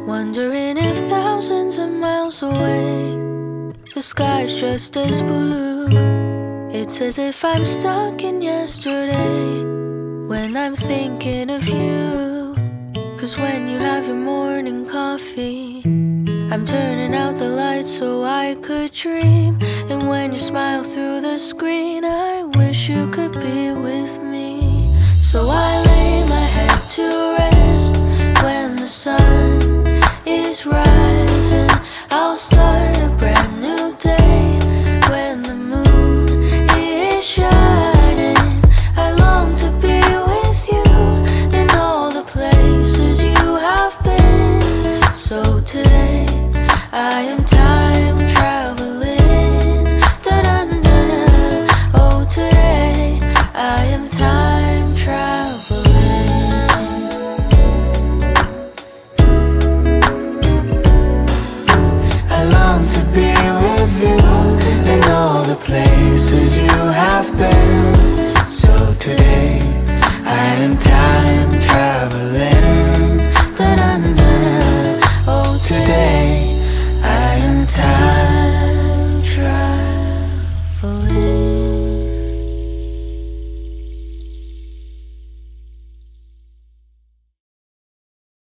wondering if thousands of miles away the sky's just as blue. It's as if I'm stuck in yesterday when I'm thinking of you. 'Cause when you have your morning coffee, I'm turning out the lights so I could dream. And when you smile through the screen, I wish you could be with me. So I lay my head to rest when the sun is rising. I'll start a brand new day when the moon is shining. I long to be with you in all the places you have been. So today I am time traveling. Da-dun-dun-dun. Oh, today I am time traveling. I long to be with you in all the places you